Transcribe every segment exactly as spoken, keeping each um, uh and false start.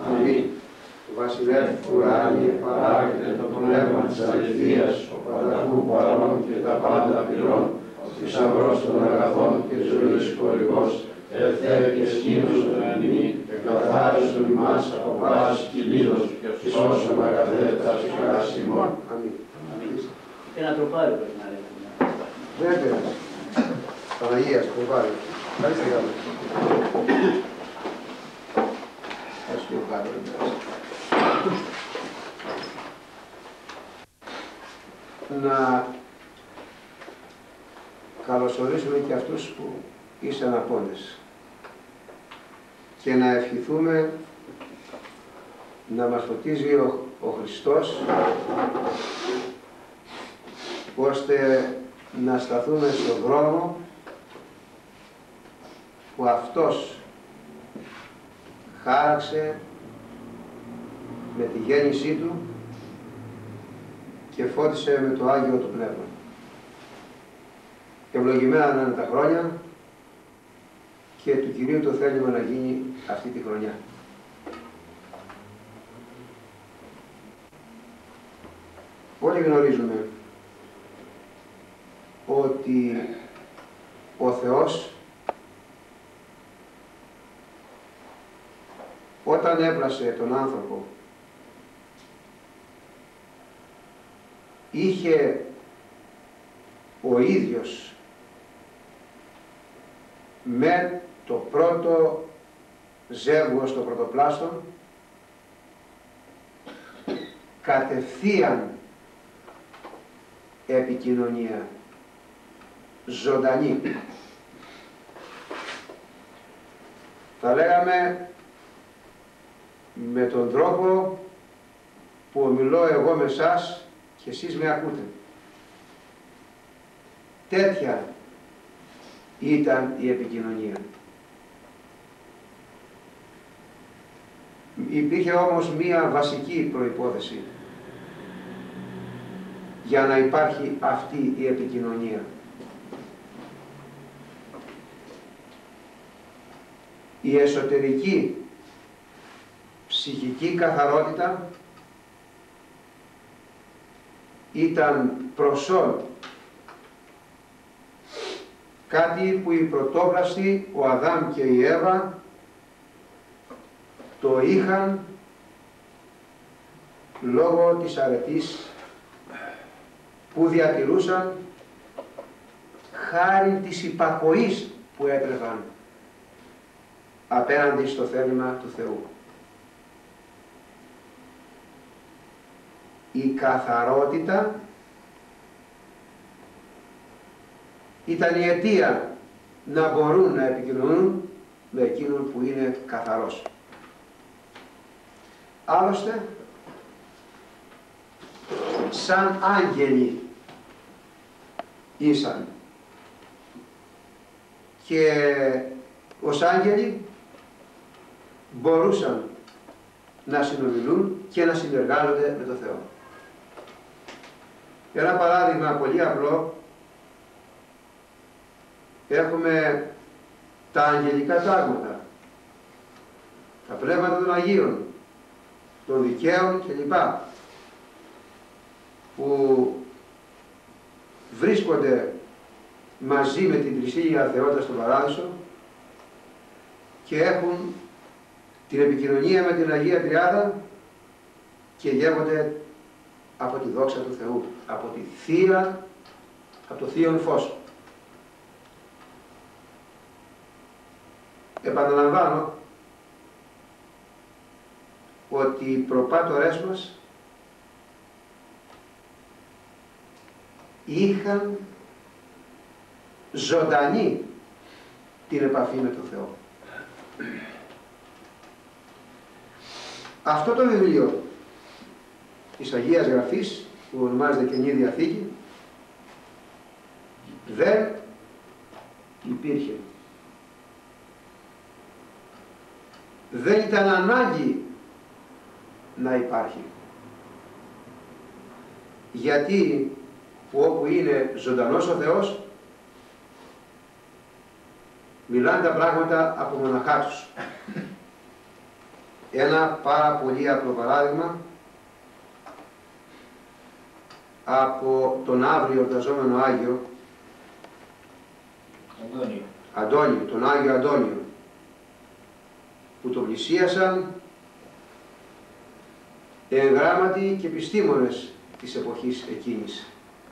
Αμήν. Βασιλεύ ουράνιε, παράγεται το πνεύμα της αληθείας, ο πανταχού παρών και τα πάντα πληρών, ο θησαυρός των αγαθών και ζωής χορηγός, ελθέ και σκήνωσον τον ανημή, εκαθάρισον ημάς από πάσης κυλίδος, και σώσον αγαθέτας χαράς ημών. Αμήν. Ένα τροπάριο πρέπει να λέμε. Δεν πειράζει. Παναγίας, τροπάριο. Ευχαριστώ για όλους. Ευχαριστώ κάτω, δεν πειράζει. Να καλωσορίσουμε και αυτούς που ήσαν απόντες και να ευχηθούμε να μας φωτίζει ο, ο Χριστός, ώστε να σταθούμε στον δρόμο που Αυτός χάραξε με τη γέννησή Του και φώτισε με το Άγιο Του Πνεύμα. Ευλογημένα να είναι τα χρόνια και του Κυρίου το θέλημα να γίνει αυτή τη χρονιά. Όλοι γνωρίζουμε ότι ο Θεός όταν έπλασε τον άνθρωπο είχε ο ίδιος με το πρώτο ζεύγος το πρωτοπλάστον κατευθείαν επικοινωνία ζωντανή. Θα λέγαμε με τον τρόπο που ομιλώ εγώ με εσάς και εσείς με ακούτε. Τέτοια ήταν η επικοινωνία. Υπήρχε όμως μία βασική προϋπόθεση για να υπάρχει αυτή η επικοινωνία. Η εσωτερική ψυχική καθαρότητα ήταν προσόν κάτι που οι πρωτόβλαστοι, ο Αδάμ και η Εύα, το είχαν λόγω της αρετής που διατηρούσαν χάρη της υπακοής που έτρεφαν απέναντι στο θέλημα του Θεού. Η καθαρότητα ήταν η αιτία να μπορούν να επικοινωνούν με εκείνον που είναι καθαρός. Άλλωστε, σαν άγγελοι ήσαν και ως άγγελοι μπορούσαν να συνομιλούν και να συνεργάζονται με τον Θεό. Ένα παράδειγμα πολύ απλό, έχουμε τα αγγελικά τάγματα, τα πνεύματα των Αγίων, των δικαίων κλπ, που βρίσκονται μαζί με την τρισήλια θεότητα στον Παράδεισο και έχουν την επικοινωνία με την Αγία Τριάδα και γεύονται από τη δόξα του Θεού, από τη Θεία, από το Θείον Φως. Επαναλαμβάνω ότι οι προπάτορές μας είχαν ζωντανή την επαφή με τον Θεό. Αυτό το βιβλίο της Αγίας Γραφής, που ονομάζεται Καινή Διαθήκη, δεν υπήρχε. Δεν ήταν ανάγκη να υπάρχει. Γιατί όπου είναι ζωντανός ο Θεός, μιλάνε τα πράγματα από μοναχά τους. ένα πάρα πολύ απλό παράδειγμα από τον αύριο εορταζόμενο Άγιο Αντώνιο. Αντώνιο, τον Άγιο Αντώνιο, που τον πλησίασαν εγγράμματοι και επιστήμονες της εποχής εκείνης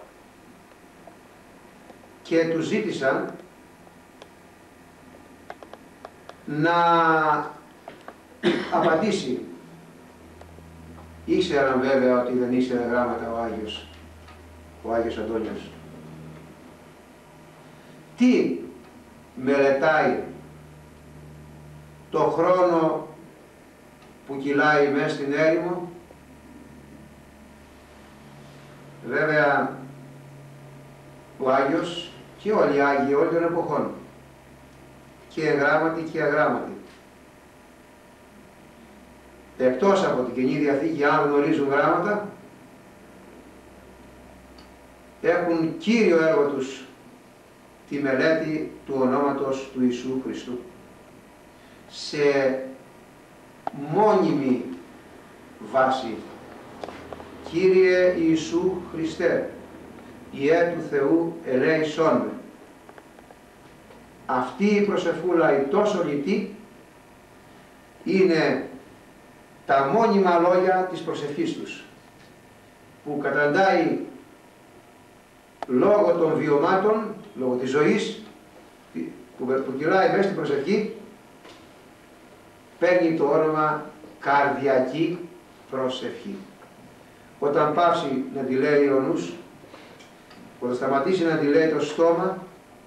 και του ζήτησαν να απαντήσει. Ήξεραν βέβαια ότι δεν ήξερε γράμματα ο Άγιος, ο Άγιος Αντώνιος. Τι μελετάει το χρόνο που κυλάει μέσα στην έρημο? Βέβαια ο Άγιος και όλοι οι Άγιοι όλων των εποχών, και εγγράμματοι και αγράμματοι, εκτός από την Καινή Διαθήκη, αν γνωρίζουν γράμματα, έχουν κύριο έργο τους τη μελέτη του ονόματος του Ιησού Χριστού σε μόνιμη βάση. Κύριε Ιησού Χριστέ, Ιε του Θεού ελέησόν με. Αυτή η προσευχούλα, η τόσο λιτή, είναι τα μόνιμα λόγια της προσευχής τους, που καταντάει λόγω των βιωμάτων, λόγω της ζωής που, που κυλάει μέσα στην προσευχή, παίρνει το όνομα καρδιακή προσευχή. Όταν πάψει να τη λέει ο νους, όταν σταματήσει να τη λέει το στόμα,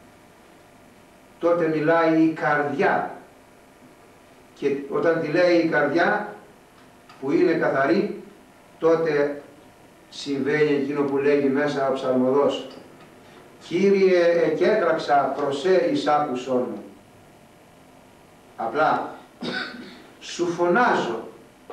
τότε μιλάει η καρδιά. Και όταν τη λέει η καρδιά, που είναι καθαρή, τότε συμβαίνει εκείνο που λέγει μέσα ο ψαλμοδός: Κύριε, εκέτραξα προσέ εις άκουσόν μου. Απλά σου φωνάζω,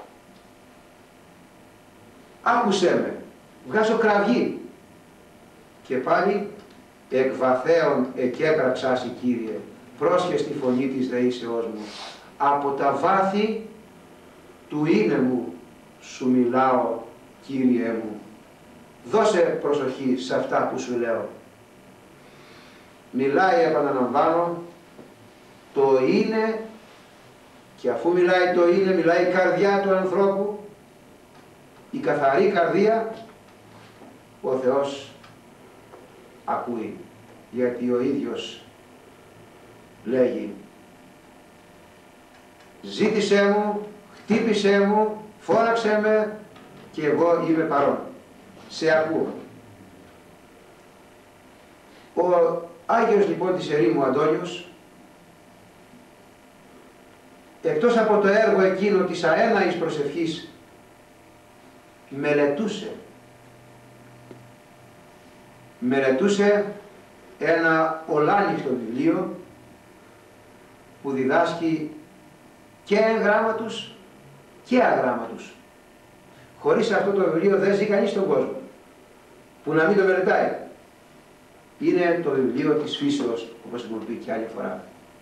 άκουσέ με, βγάζω κραυγή. Και πάλι εκ βαθέων εκέτραξάσι, Κύριε, πρόσχε στη φωνή της δεήσεώς μου. Από τα βάθη του είναι μου σου μιλάω, Κύριε μου. Δώσε προσοχή σε αυτά που σου λέω. Μιλάει, επαναλαμβάνω, το είναι, και αφού μιλάει το είναι, μιλάει η καρδιά του ανθρώπου, η καθαρή καρδία, ο Θεός ακούει, γιατί ο ίδιος λέγει: ζήτησέ μου, χτύπησέ μου, φώναξέ με και εγώ είμαι παρόν. Σε ακούω. Ο Άγιος λοιπόν της ερήμου Αντώνιος, εκτός από το έργο εκείνο της αέναης προσευχής, μελετούσε μελετούσε ένα ολάνυχτο βιβλίο που διδάσκει και εγγράμματους και αγράμματους. Χωρίς αυτό το βιβλίο δεν ζει κανείς στον κόσμο που να μην το μελετάει. Είναι το βιβλίο της φύσεως, όπως έχουμε πει και άλλη φορά.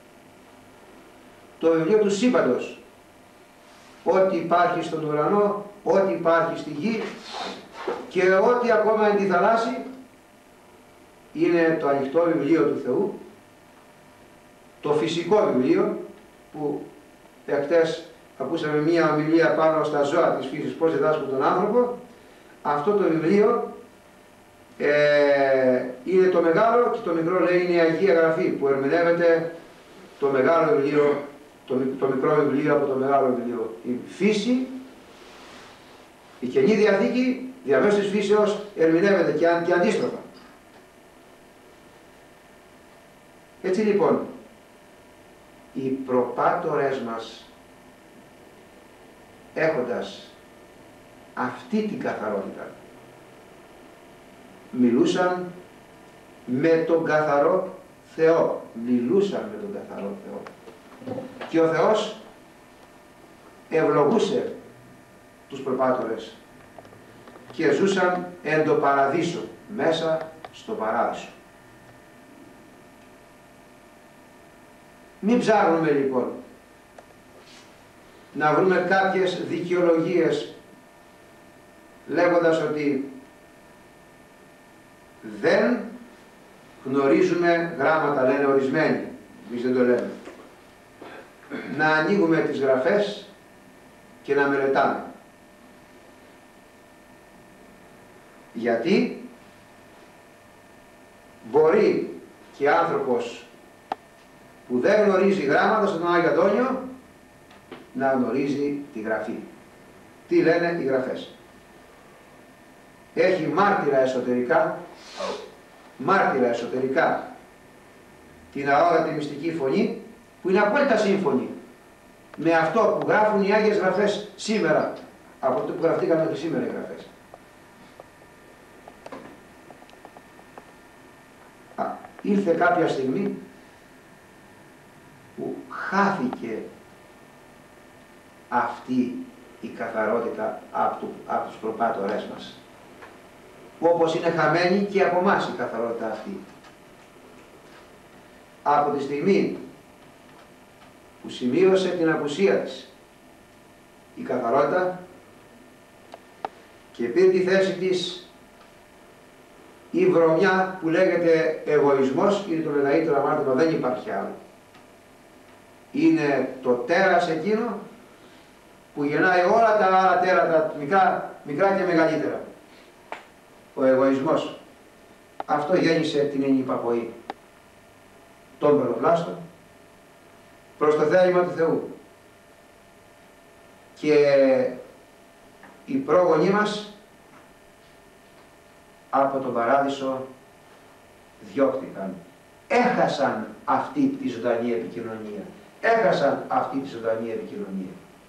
Το βιβλίο του σύμπαντος. Ό,τι υπάρχει στον ουρανό, ό,τι υπάρχει στη γη και ό,τι ακόμα εν τη θαλάσση, είναι το ανοιχτό βιβλίο του Θεού, το φυσικό βιβλίο, που εχθές ακούσαμε μία ομιλία πάνω στα ζώα της φύσης, πώς διδάσκουν τον άνθρωπο. Αυτό το βιβλίο ε, είναι το μεγάλο, και το μικρό λέει είναι η Αγία Γραφή, που ερμηνεύεται το μεγάλο βιβλίο, το, το μικρό βιβλίο από το μεγάλο βιβλίο. Η φύση, η Καινή Διαθήκη, διαμέσως της φύσεως, ερμηνεύεται και, και αντίστροφα. Έτσι λοιπόν, οι προπάτορες μας, έχοντας αυτή την καθαρότητα, μιλούσαν με τον καθαρό Θεό. Μιλούσαν με τον καθαρό Θεό. Και ο Θεός ευλογούσε τους προπάτορες και ζούσαν εν το παραδείσο, μέσα στο παράδεισο. Μην ψάχνουμε λοιπόν να βρούμε κάποιες δικαιολογίες λέγοντας ότι δεν γνωρίζουμε γράμματα, λένε ορισμένοι, εμείς δεν το λέμε. Να ανοίγουμε τις γραφές και να μελετάμε. Γιατί μπορεί και άνθρωπος που δεν γνωρίζει γράμματα στον Άγιο Αντώνιο να γνωρίζει τη γραφή. Τι λένε οι γραφές. Έχει μάρτυρα εσωτερικά, μάρτυρα εσωτερικά την αόρατη μυστική φωνή που είναι απόλυτα σύμφωνη με αυτό που γράφουν οι Άγιες Γραφές σήμερα, από το που γραφτήκαν μέχρι σήμερα οι γραφές. Α, ήρθε κάποια στιγμή που χάθηκε αυτή η καθαρότητα από, του, από τους προπάτορές μας. Όπως είναι χαμένη και από εμάς η καθαρότητα αυτή. Από τη στιγμή που σημείωσε την απουσία της η καθαρότητα και πήρε τη θέση της η βρωμιά που λέγεται εγωισμός, είναι το μεγαλύτερο αμάρτημα, δεν υπάρχει άλλο. Είναι το τέρας εκείνο που γεννάει όλα τα άλλα τέρατα, μικρά, μικρά και μεγαλύτερα. Ο εγωισμός. Αυτό γέννησε την ενυπακοή των μελοπλάστων προς το θέλημα του Θεού. Και οι πρόγονοί μας από τον παράδεισο διώχτηκαν. Έχασαν αυτή τη ζωντανή επικοινωνία. Έχασαν αυτή τη ζωντανή επικοινωνία.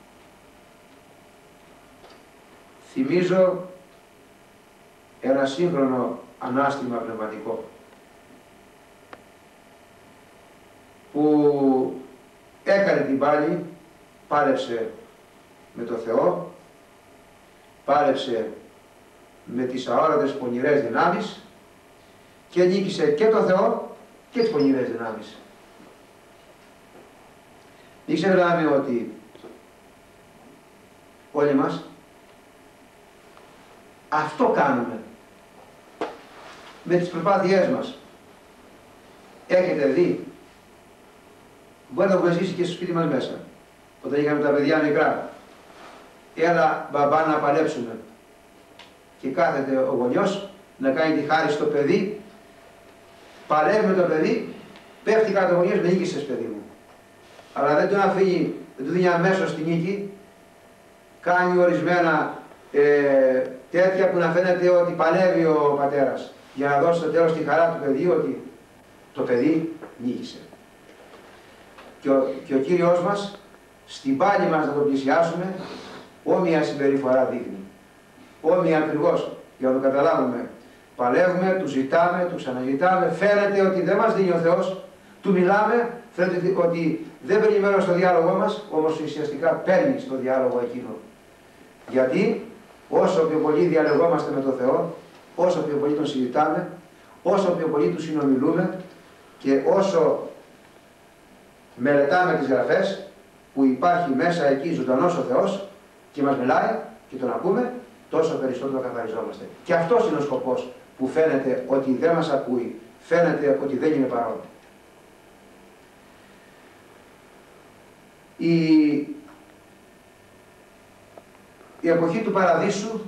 Θυμίζω ένα σύγχρονο ανάστημα πνευματικό που έκανε την πάλη, πάλεψε με το Θεό, πάλεψε με τις αόρατες πονηρές δυνάμεις και νίκησε και το Θεό και τις πονηρές δυνάμεις. Μην ξεχνάμε ότι όλοι μας αυτό κάνουμε με τις προσπάθειές μας. Έχετε δει, μπορεί να το έχουμε ζήσει και στο σπίτι μας μέσα, όταν είχαμε τα παιδιά μικρά. Έλα μπαμπά να παλέψουμε. Και κάθεται ο γονιός να κάνει τη χάρη στο παιδί, παλεύει με το παιδί, πέφτει κάτω ο γονιός, με νίκησες παιδί μου. Αλλά δεν τον αφήνει, δεν του δίνει αμέσως τη νίκη, κάνει ορισμένα ε, τέτοια που να φαίνεται ότι παλεύει ο πατέρας, για να δώσει στο τέλος τη χαρά του παιδιού ότι το παιδί νίκησε. Και ο, και ο Κύριος μας, στην πάλη μας να το πλησιάσουμε, όμοια συμπεριφορά δείχνει. Όμοια ακριβώς, για να το καταλάβουμε. Παλεύουμε, του ζητάμε, του ξαναζητάμε, φαίνεται ότι δεν μας δίνει ο Θεός, του μιλάμε, φαίνεται ότι δεν παίρνει μέρος στο διάλογο μας, όμως ουσιαστικά παίρνει στο διάλογο εκείνο. Γιατί όσο πιο πολύ διαλογόμαστε με τον Θεό, όσο πιο πολύ τον συζητάμε, όσο πιο πολύ του συνομιλούμε και όσο μελετάμε τις γραφές που υπάρχει μέσα εκεί ζωντανός ο Θεός και μας μιλάει και τον ακούμε, τόσο περισσότερο καθαριζόμαστε. Και αυτός είναι ο σκοπός που φαίνεται ότι δεν μας ακούει, φαίνεται ότι δεν είναι παρόν. Η, η εποχή του Παραδείσου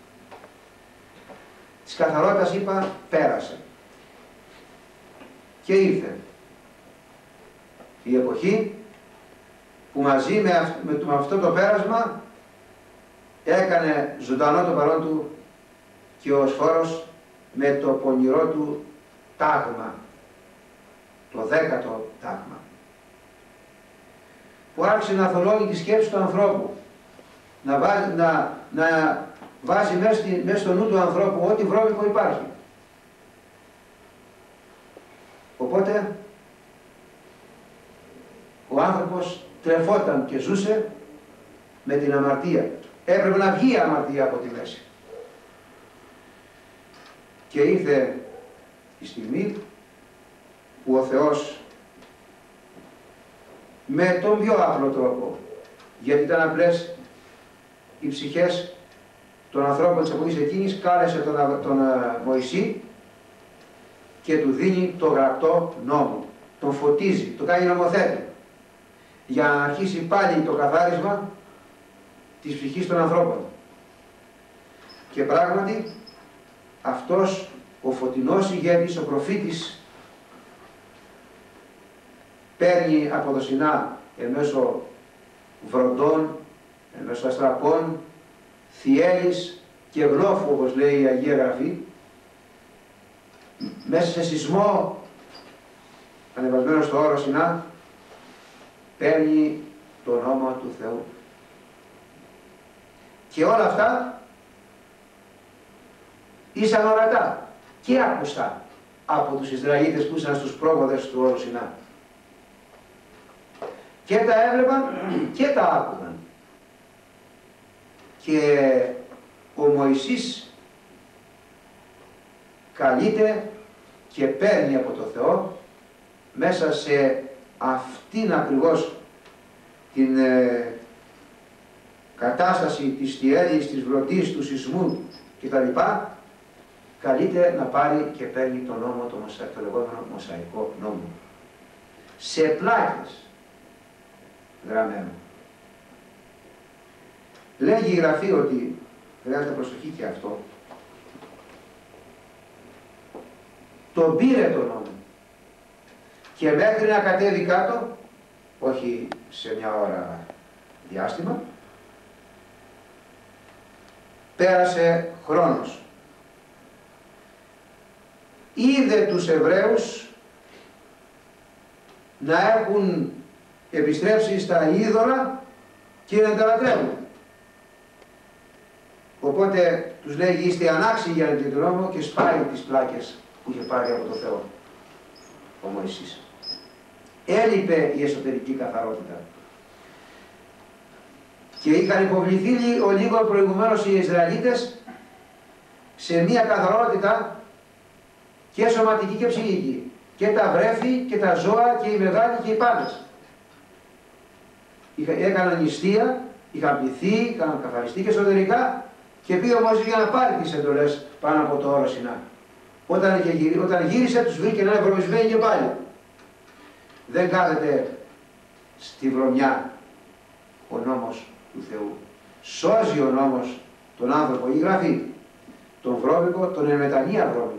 της καθαρότητας, είπα, πέρασε και ήρθε η εποχή που μαζί με, αυ με, με αυτό το πέρασμα έκανε ζωντανό το παρόν του και ο Σφόρος με το πονηρό του τάγμα, το δέκατο τάγμα, που άρχισε να θολώνει τη σκέψη του ανθρώπου, να βάζει, να, να βάζει μέσα, στη, μέσα στο νου του ανθρώπου ό,τι βρώμικο υπάρχει. Οπότε ο άνθρωπος τρεφόταν και ζούσε με την αμαρτία. Έπρεπε να βγει η αμαρτία από τη μέση. Και ήρθε η στιγμή που ο Θεός με τον πιο απλό τρόπο, γιατί ήταν απλές οι ψυχές των ανθρώπων της εποχής εκείνης, κάλεσε τον, τον Μωυσή και του δίνει το γραπτό νόμο. Τον φωτίζει, το κάνει νομοθέτη, για να αρχίσει πάλι το καθάρισμα της ψυχής των ανθρώπων. Και πράγματι αυτός ο φωτεινός ηγέτης, ο προφήτης, παίρνει από το Σινά εμέσω βροντών, εμέσω αστραπών, θυέλης και γλόφου, όπως λέει η Αγία Γραφή, μέσα σε σεισμό ανεβασμένο στο όρο Σινά, παίρνει το νόμο του Θεού. Και όλα αυτά ήσαν ορατά και ακουστά από τους Ισραηλίτες που ήσαν στους πρόποδες του όρου Σινά. Και τα έβλεπαν και τα άκουγαν. Και ο Μωυσής καλείται και παίρνει από το Θεό μέσα σε αυτήν ακριβώς την ε, κατάσταση της θυέλης, της βροντής, του σεισμού κτλ. Καλείται να πάρει και παίρνει τον νόμο, το, μοσα, το λεγόμενο Μωσαϊκό νόμο. Σε πλάκες γραμμένο. Λέγει η Γραφή ότι, χρειάζεται προσοχή και αυτό, τον πήρε τον νόμο και μέχρι να κατέβει κάτω, όχι σε μια ώρα διάστημα, πέρασε χρόνος. Είδε τους Εβραίους να έχουν επιστρέψει στα είδωλα και να τα λατρεύουν. Οπότε τους λέγει, είστε ανάξιοι για τον νόμο, και σπάει τις πλάκες που είχε πάρει από το Θεό ο Μωυσής. Έλειπε η εσωτερική καθαρότητα. Και είχαν υποβληθεί ο λίγο προηγουμένως οι Ισραηλίτες σε μία καθαρότητα και σωματική και ψυχική. Και τα βρέφη και τα ζώα και οι μεγάλοι και οι πάντες. Έκαναν νηστεία, είχαν πληθεί, είχαν καθαριστεί και εσωτερικά, και πήγε ο Μωυσής για να πάρει τις εντολές πάνω από το όρο Σινά. Όταν, είχε, όταν γύρισε, τους βρήκε να είναι βρωμισμένοι και πάλι. Δεν κάθεται στη βρωμιά ο νόμος του Θεού. Σώζει ο νόμος τον άνθρωπο, η Γραφή, τον βρώμικο, τον εμετανία βρώμικο.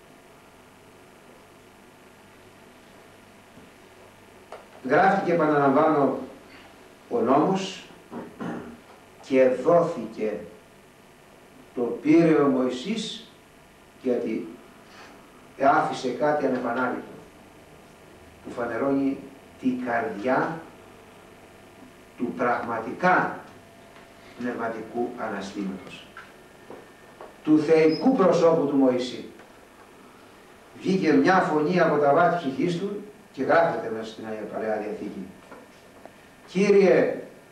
Γράφτηκε, επαναλαμβάνω, ο νόμος και δόθηκε. Το πήρε ο Μωυσής γιατί άφησε κάτι ανεπανάληπτο που φανερώνει την καρδιά του πραγματικά πνευματικού αναστήματος, του θεϊκού προσώπου του Μωυσή. Βγήκε μια φωνή από τα βάθη ψυχής του και γράφεται μέσα στην Παλαιά Διαθήκη. Κύριε,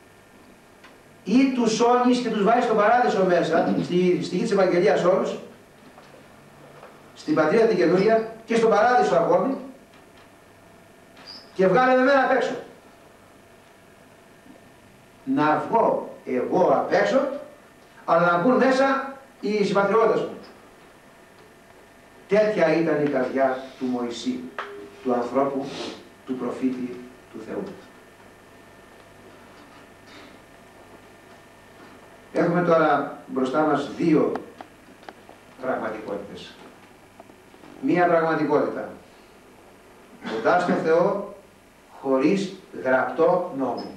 ή τους σώνεις και τους βάζεις στον παράδεισο μέσα, στη, στη γη της Ευαγγελίας όλους, στην πατρίδα την καινούρια και στον παράδεισο ακόμη, και βγάλε με μένα απ' έξω. Να βγω εγώ απ' έξω, αλλά να μπουν μέσα οι συμπατριώτες μου. Τέτοια ήταν η καρδιά του Μωυσή, του ανθρώπου, του προφήτη του Θεού. Έχουμε τώρα μπροστά μας δύο πραγματικότητες. Μία πραγματικότητα κοντά στο Θεό, χωρίς γραπτό νόμο.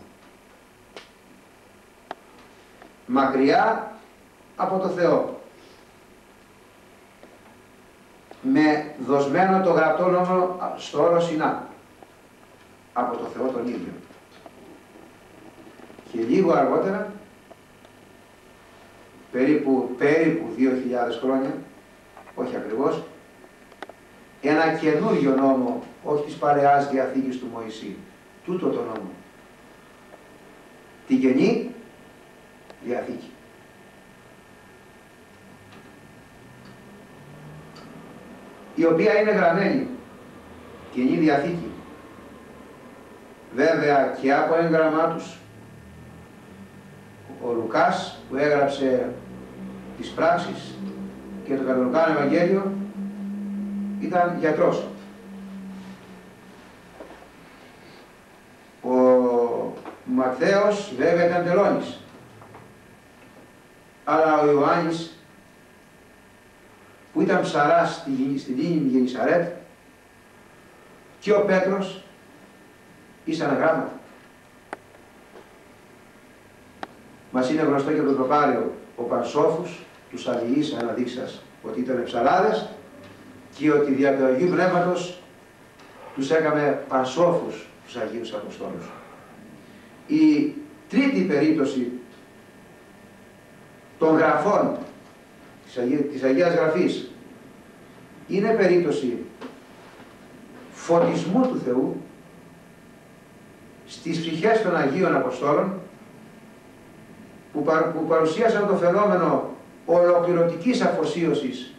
Μακριά από το Θεό, με δοσμένο το γραπτό νόμο στο όρο Σινά, από το Θεό τον ίδιο. Και λίγο αργότερα, περίπου, περίπου δύο χιλιάδες χρόνια, όχι ακριβώς, ένα καινούριο νόμο, όχι της Παλαιάς Διαθήκης του Μωυσή, τούτο το νόμο, την Καινή Διαθήκη. Η οποία είναι γραμμένη, Καινή Διαθήκη, βέβαια και από έγγραμμά τους, ο Λουκάς που έγραψε τις πράξεις και το Κανονικό Ευαγγέλιο ήταν γιατρός. Ο Ματθαίος βέβαια ήταν τελώνης. Αλλά ο Ιωάννης που ήταν ψαράς στη Λίμνη Γενισαρέτ και ο Πέτρος ήσαν γράμματα. Μας είναι γνωστό και από το τροπάριο ο Πανσόφους, τους αλληλείς αναδείξας ότι ήταν ψαράδες και ότι δια του Αγίου Πνεύματος τους έκαμε Πανσόφους τους Αγίους Αποστόλους. Η τρίτη περίπτωση των γραφών της, Αγία, της Αγίας Γραφής είναι περίπτωση φωτισμού του Θεού στις ψυχές των Αγίων Αποστόλων που, παρ, που παρουσίασαν το φαινόμενο ολοκληρωτικής αφοσίωσης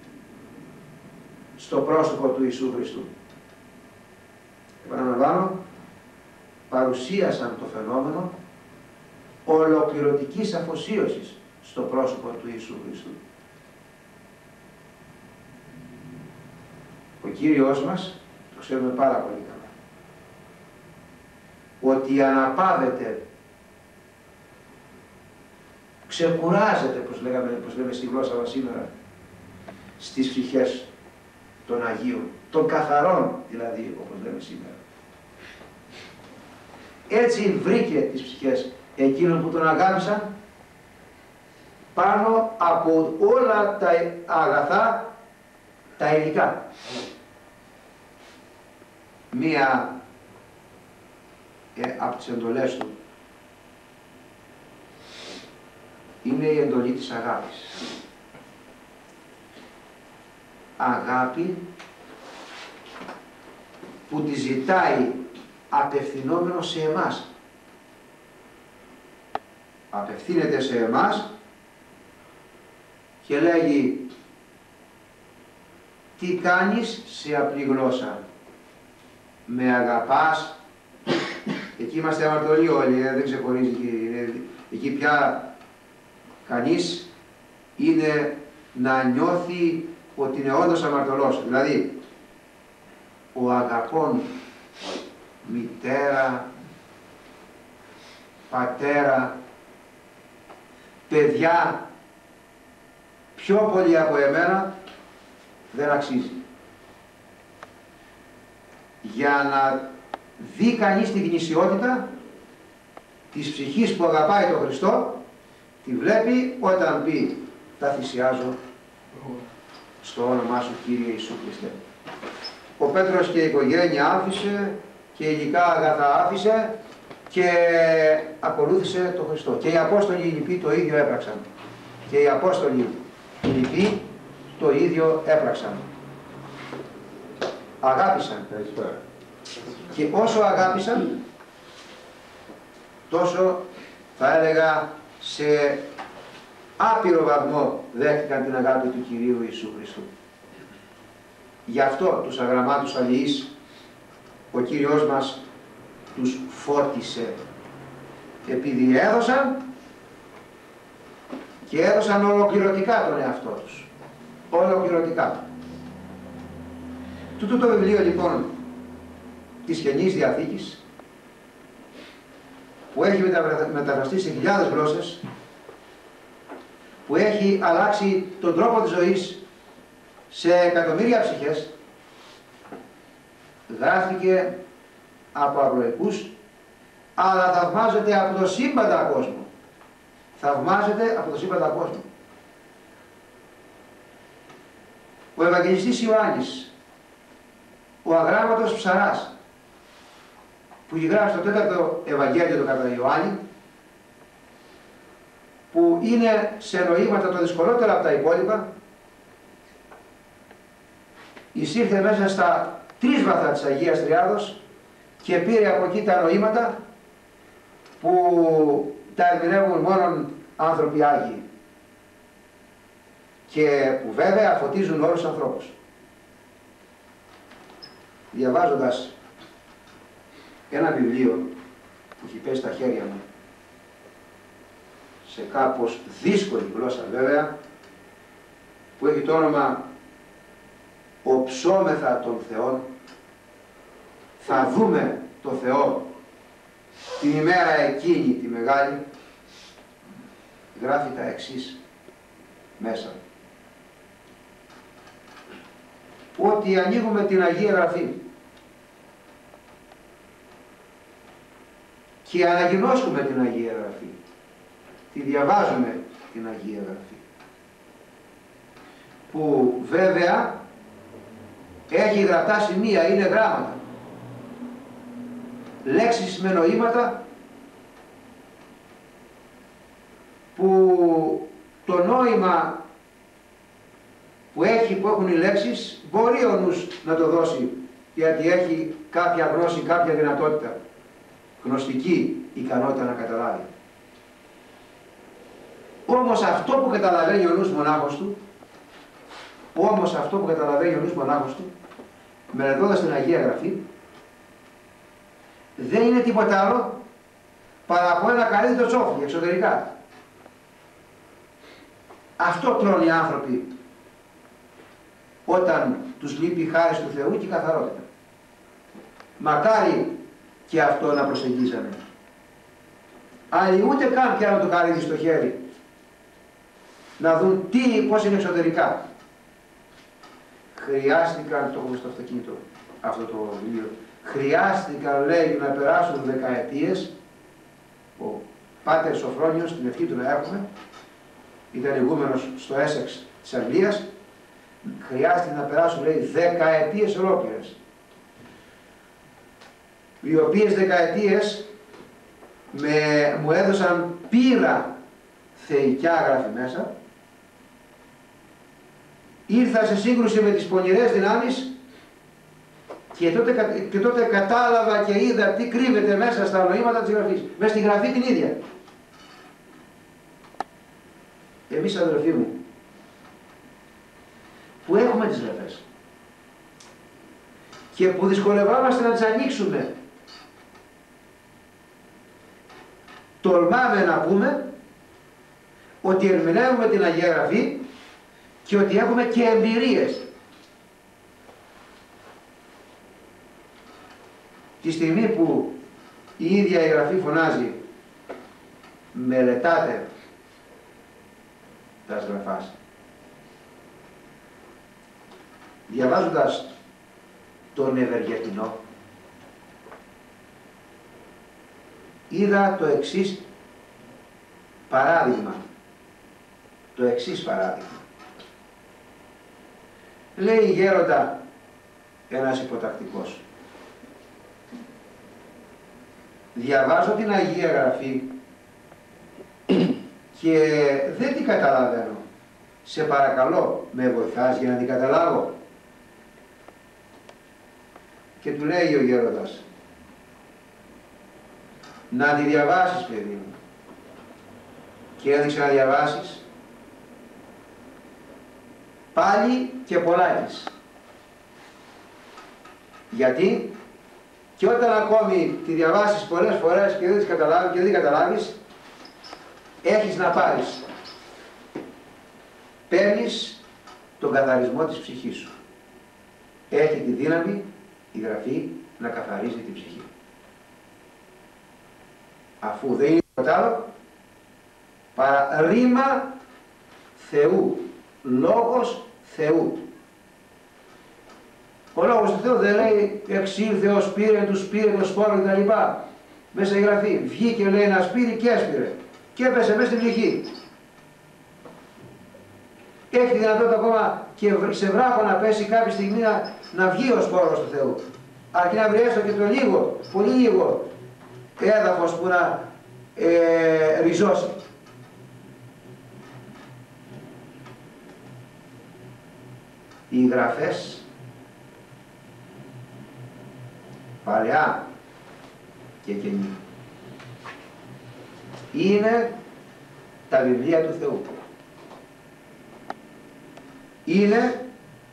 στο πρόσωπο του Ιησού Χριστού. Επαναλαμβάνω, παρουσίασαν το φαινόμενο ολοκληρωτικής αφοσίωσης στο πρόσωπο του Ιησού Χριστού. Ο Κύριος μας, το ξέρουμε πάρα πολύ καλά, ότι αναπαύεται, ξεκουράζεται, όπως, λέγαμε, όπως λέμε στη γλώσσα μας σήμερα, στις ψυχές των Αγίων, των καθαρών δηλαδή, όπως λέμε σήμερα. Έτσι βρήκε τις ψυχές εκείνων που τον αγάπησαν πάνω από όλα τα αγαθά, τα υλικά. Μία ε, από τις εντολές του είναι η εντολή της αγάπης. Αγάπη που τη ζητάει απευθυνόμενο σε εμάς. Απευθύνεται σε εμάς και λέγει τι κάνεις σε απλή γλώσσα, με αγαπάς. Εκεί είμαστε αμαρτωλοί όλοι, ε, δεν ξεχωρίζει εκεί, εκεί πια κανείς είναι να νιώθει ότι είναι όντως αμαρτωλός. Δηλαδή, ο αγαπών μητέρα, πατέρα, παιδιά, πιο πολύ από εμένα δεν αξίζει. Για να δει κανείς τη γνησιότητα της ψυχής που αγαπάει τον Χριστό, τη βλέπει όταν πει τα θυσιάζω στο όνομά σου Κύριε Ιησού Χριστέ. Ο Πέτρος και η οικογένεια άφησε και υλικά αγαθά άφησε και ακολούθησε τον Χριστό. Και οι Απόστολοι οι λοιποί το ίδιο έπραξαν. Και οι Απόστολοι οι λοιποί το ίδιο έπραξαν. Αγάπησαν. Και όσο αγάπησαν, τόσο θα έλεγα σε άπειρο βαθμό δέχτηκαν την αγάπη του Κυρίου Ιησού Χριστού. Γι' αυτό τους αγραμμάτους αλληλείς ο Κύριος μας τους φώτισε, επειδή έδωσαν και έδωσαν ολοκληρωτικά τον εαυτό τους. Ολοκληρωτικά. Τούτο το βιβλίο λοιπόν της Καινής Διαθήκης, που έχει μεταφραστεί σε χιλιάδες γλώσσες, που έχει αλλάξει τον τρόπο της ζωής σε εκατομμύρια ψυχές, γράφτηκε από αγροικούς, αλλά θαυμάζεται από το σύμπαντα κόσμο. Θαυμάζεται από το σύμπαντα κόσμο. Ο Ευαγγελιστής Ιωάννης, ο αγράμματος ψαράς, που έχει γράψει το τέταρτο Ευαγγέλιο του κατά Ιωάννη, που είναι σε νοήματα το δυσκολότερο από τα υπόλοιπα, εισήλθε μέσα στα τρίσβαθα της Αγίας Τριάδος και πήρε από εκεί τα νοήματα που τα ερμηνεύουν μόνον άνθρωποι Άγιοι και που βέβαια φωτίζουν όλους τους ανθρώπους. Διαβάζοντας ένα βιβλίο που έχει πέσει στα χέρια μου, σε κάπως δύσκολη γλώσσα βέβαια, που έχει το όνομα «Οψόμεθα των Θεών», θα δούμε το Θεό την ημέρα εκείνη τη μεγάλη, γράφει τα εξής μέσα. Ότι ανοίγουμε την Αγία Γραφή και αναγνώσκουμε την Αγία Γραφή, τη διαβάζουμε την Αγία Γραφή, που βέβαια έχει γραπτά σημεία, είναι γράμματα, λέξεις με νοήματα, που το νόημα που, έχει, που έχουν οι λέξεις μπορεί ο νους να το δώσει, γιατί έχει κάποια γνώση, κάποια δυνατότητα, γνωστική ικανότητα να καταλάβει. Όμως αυτό που καταλαβαίνει ο νους μονάχος του, όμως αυτό που καταλαβαίνει ο νους μονάχος του, μελετώντας την Αγία Γραφή, δεν είναι τίποτα άλλο παρά από ένα καλύτητο τσόφλι εξωτερικά. Αυτό τρώνε οι άνθρωποι όταν τους λείπει η χάρις του Θεού και η καθαρότητα. Μακάρι και αυτό να προσεγγίζανε. Άλλοι ούτε καν πιάνουν το καρύδι στο χέρι να δουν τι, πώς είναι εξωτερικά. Χρειάστηκαν, το έχουμε στο αυτοκίνητο αυτό το βιβλίο, χρειάστηκαν, λέει, να περάσουν δεκαετίες. Ο Πάτερ Σοφρόνιος, την ευχή του να έχουμε, ήταν ηγούμενος στο Έσεξ της Αγγλίας, χρειάστηκε να περάσουν, λέει, δεκαετίες ολόκληρες, οι οποίες δεκαετίες με, μου έδωσαν πείρα θεϊκιά, γράφει μέσα. Ήρθα σε σύγκρουση με τις πονηρές δυνάμεις και τότε, και τότε κατάλαβα και είδα τι κρύβεται μέσα στα νοήματα της Γραφής, μέσα στη Γραφή την ίδια. Εμείς, αδελφοί μου, που έχουμε τις Γραφές και που δυσκολευόμαστε να τις ανοίξουμε, τολμάμε να πούμε ότι ερμηνεύουμε την Αγία Γραφή και ότι έχουμε και εμπειρίες. Τη στιγμή που η ίδια η Γραφή φωνάζει «Μελετάτε τας Γραφάς», διαβάζοντας τον Ευεργετινό, είδα το εξής παράδειγμα. Το εξής παράδειγμα. Λέει γέροντα ένας υποτακτικός, διαβάζω την Αγία Γραφή και δεν την καταλαβαίνω. Σε παρακαλώ, με βοηθάς για να την καταλάβω? Και του λέει ο γέροντας, να τη διαβάσεις, παιδί μου. Και έδειξε να διαβάσεις πάλι και πολλάκις. Γιατί? Και όταν ακόμη τη διαβάσεις πολλές φορές και δεν τη καταλάβεις και δεν καταλάβεις, έχεις να πάρεις. Παίρνεις τον καθαρισμό της ψυχής σου. Έχει τη δύναμη η Γραφή να καθαρίζει την ψυχή. Αφού δεν είναι τίποτα άλλο παρά ρήμα Θεού, λόγος Θεού. Ο λόγος του Θεού δεν λέει εξήλθε ο σπήρε, του σπήρε το σπόρο κτλ. Μέσα η Γραφή βγήκε, λέει, ένα σπήρι και έσπηρε και έπεσε μέσα στην ψυχή. Έχει δυνατότητα ακόμα και σε βράχο να πέσει κάποια στιγμή να, να βγει ο σπόρος του Θεού. Αρκεί να βρει έστω και το λίγο, πολύ λίγο έδαφος που να ε, ριζώσει. Οι Γραφές, παλαιά και καινή, είναι τα βιβλία του Θεού. Είναι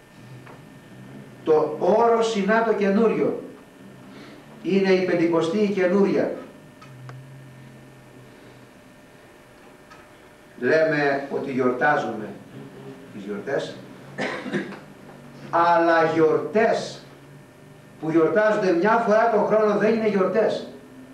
το όρος συνά το καινούριο. Είναι η Πεντηκοστή η καινούρια. λέμε ότι γιορτάζουμε τις γιορτές, αλλά γιορτές που γιορτάζονται μια φορά το χρόνο δεν είναι γιορτές.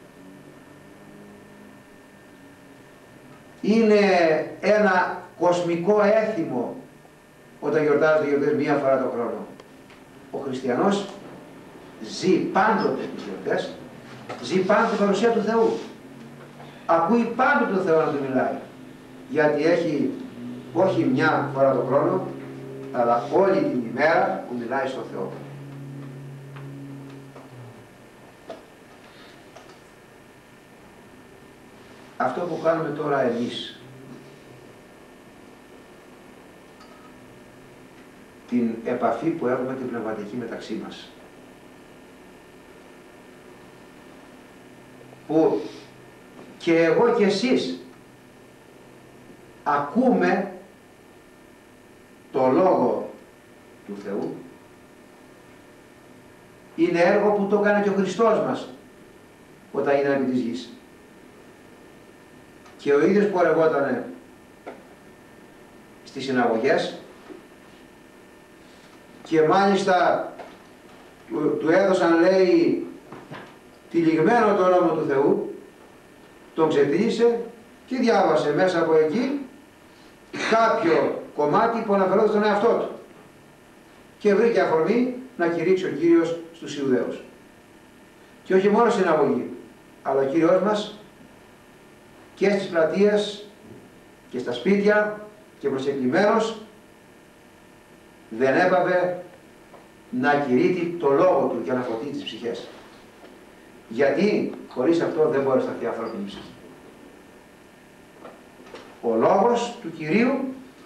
Είναι ένα κοσμικό έθιμο όταν γιορτάζονται γιορτές μία φορά το χρόνο. Ο χριστιανός ζει πάντοτε τις γιορτές, ζει πάντοτε την παρουσία του Θεού. Ακούει πάντοτε τον Θεό να του μιλάει. Γιατί έχει όχι μια φορά το χρόνο, αλλά όλη την ημέρα που μιλάει στον Θεό. Αυτό που κάνουμε τώρα εμείς, την επαφή που έχουμε την πνευματική μεταξύ μας, που και εγώ και εσείς ακούμε το Λόγο του Θεού, είναι έργο που το έκανε και ο Χριστός μας όταν ήταν επί της γης. Και ο ίδιος πορευότανε στις συναγωγές και μάλιστα του, του έδωσαν, λέει, τυλιγμένο το όνομα του Θεού, τον ξετύλισε και διάβασε μέσα από εκεί κάποιο κομμάτι που αναφερόταν στον εαυτό του και βρήκε αφορμή να κηρύξει ο Κύριος στους Ιουδαίους. Και όχι μόνο στην συναγωγή, αλλά ο Κύριος μας και στις πλατείες και στα σπίτια και προσεκλημένος δεν έπαβε να κηρύττει το λόγο του για να φωτίσει τις ψυχές. Γιατί χωρίς αυτό δεν μπορεί να σταθεί ανθρώπινη ψυχή. Ο λόγος του Κυρίου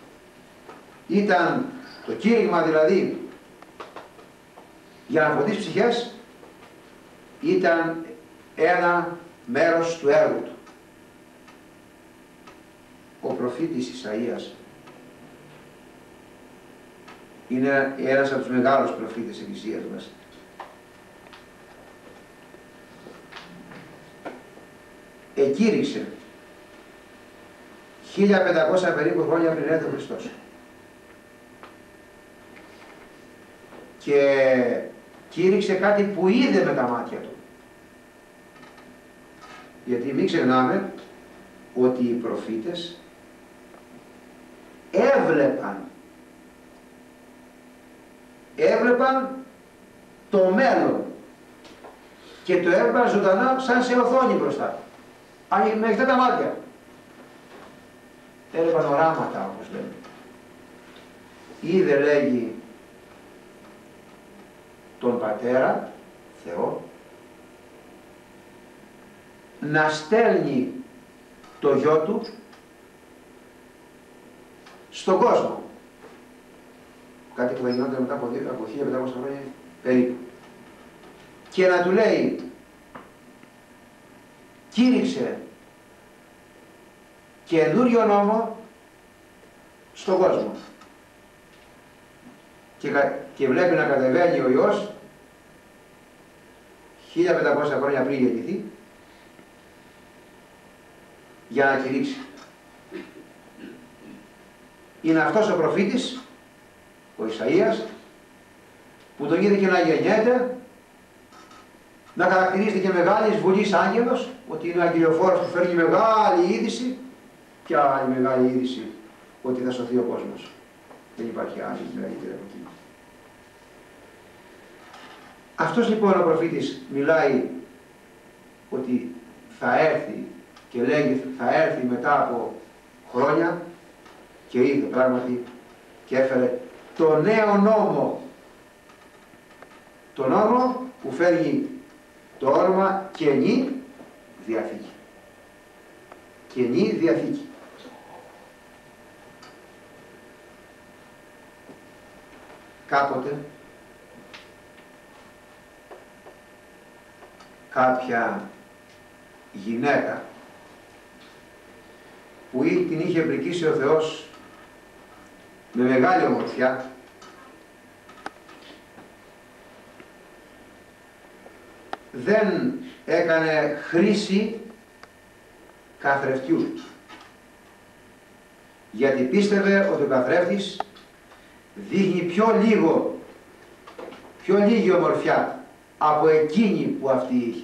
ήταν το κήρυγμα, δηλαδή για να φωτίσει ψυχές, ήταν ένα μέρος του έργου του. Ο προφήτης Ισαΐας είναι ένας από τους μεγάλους προφήτες της Εκκλησίας μας. Εκήρυξε χίλια πεντακόσια περίπου χρόνια πριν έρθει ο Χριστός και κήρυξε κάτι που είδε με τα μάτια του. Γιατί μην ξεχνάμε ότι οι προφήτες έβλεπαν έβλεπαν το μέλλον και το έβλεπαν ζωντανά σαν σε οθόνη μπροστά. Αν με αυτά τα μάτια έβλεπαν οράματα, όπως λέμε. Είδε, λέγει, τον Πατέρα Θεό να στέλνει το γιο του στον κόσμο. Κάτι που θα γινόταν μετά από, από χίλια πεντακόσια χρόνια περίπου. Και να του λέει, κήρυξε καινούριο νόμο στον κόσμο. Και, και βλέπει να κατεβαίνει ο Υιός χίλια πεντακόσια χρόνια πριν γεννηθεί για να κηρύξει. Είναι αυτός ο προφήτης, ο Ισαΐας, που τον είδε και να γεννιέται, να χαρακτηρίζεται και μεγάλης βουλής άγγελος, ότι είναι ο αγγελιοφόρος που φέρνει μεγάλη είδηση, και άλλη μεγάλη είδηση, ότι θα σωθεί ο κόσμος. Δεν υπάρχει άλλη μεγαλύτερη από εκεί. Αυτός λοιπόν ο προφήτης μιλάει ότι θα έρθει και λέγει θα έρθει μετά από χρόνια και είδε πράγματι και έφερε το νέο νόμο. Το νόμο που φέρνει το όνομα Καινή Διαθήκη. Καινή Διαθήκη. Κάποτε κάποια γυναίκα που την είχε πρικήσει ο Θεός με μεγάλη ομορφιά, δεν έκανε χρήση καθρεφτιού. γιατί πίστευε ότι ο καθρέφτης δείχνει πιο λίγο, πιο λίγη ομορφιά από εκείνη που αυτή είχε.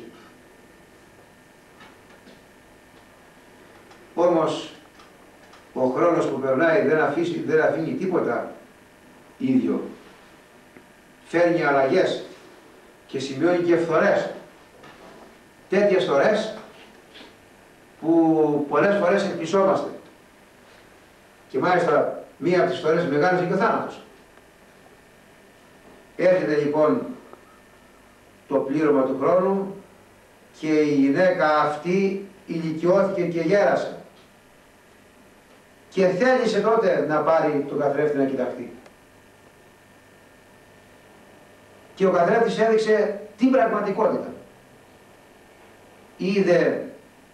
Όμως ο χρόνος που περνάει δεν, αφήσει, δεν αφήνει τίποτα ίδιο. Φέρνει αλλαγές και σημειώνει και φθορές. Τέτοιες φθορές που πολλές φορές εκπλησόμαστε. Και μάλιστα μία από τις φθορές μεγάλες είναι και ο θάνατος. Έρχεται λοιπόν το πλήρωμα του χρόνου και η γυναίκα αυτή ηλικιώθηκε και γέρασε. Και θέλησε τότε να πάρει τον καθρέφτη να κοιταχτεί. Και ο καθρέφτης έδειξε την πραγματικότητα. Είδε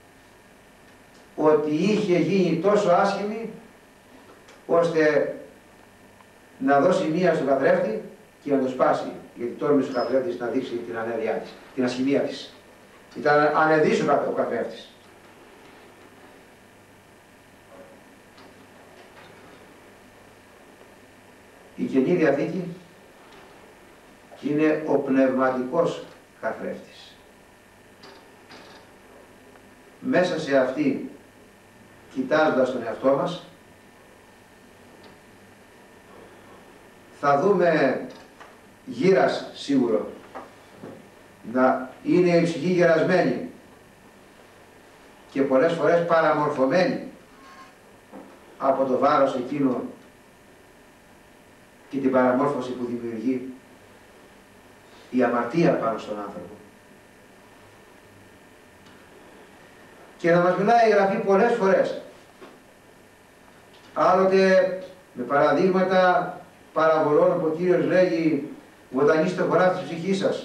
ότι είχε γίνει τόσο άσχημη ώστε να δώσει μία στον καθρέφτη και να το σπάσει, γιατί τόλμησε ο καθρέφτης να δείξει την ανέδειά της, την ασχημία της. Ήταν ανεδής ο καθρέφτης. Η Καινή Διαθήκη είναι ο πνευματικός καθρέφτης. Μέσα σε αυτή, κοιτάζοντας τον εαυτό μας, θα δούμε γύρας σίγουρο, να είναι η ψυχή γερασμένη και πολλές φορές παραμορφωμένη από το βάρος εκείνο και την παραμόρφωση που δημιουργεί η αμαρτία πάνω στον άνθρωπο. Και να μας μιλάει η Γραφή πολλές φορές, άλλοτε με παραδείγματα παραβολών που ο Κύριος λέγει «βοτανίστε χωράφι της ψυχής σας»,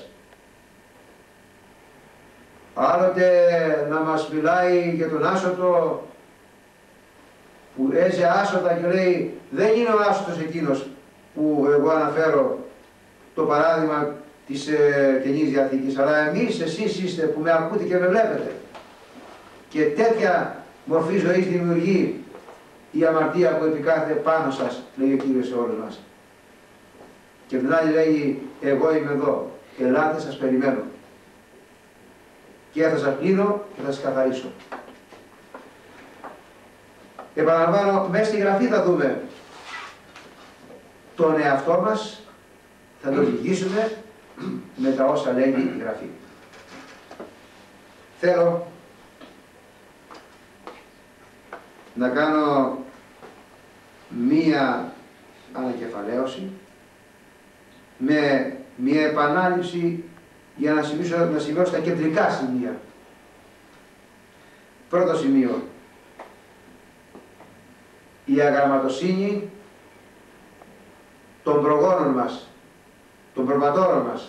άλλοτε να μας μιλάει για τον άσωτο που έζε άσωτα και λέει «δεν είναι ο άσωτος εκείνος που εγώ αναφέρω το παράδειγμα της ε, Καινής Διαθήκης, αλλά εμείς, εσείς είστε που με ακούτε και με βλέπετε». Και τέτοια μορφή ζωής δημιουργεί η αμαρτία που επικάθεται πάνω σας, λέει ο Κύριος σε όλους μας. Και την άλλη λέγει «εγώ είμαι εδώ, ελάτε σας περιμένω και θα σας πλύνω και θα σας καθαρίσω». Επαναλαμβάνω, μέσα στη Γραφή θα δούμε τον εαυτό μας, θα τον λυγίσουμε με τα όσα λέγει η Γραφή. Θέλω να κάνω μία ανακεφαλαίωση με μία επανάληψη για να σημειώσω, να σημειώσω τα κεντρικά σημεία. Πρώτο σημείο, η αγραμματοσύνη των προγόνων μας, των προπατώρων μας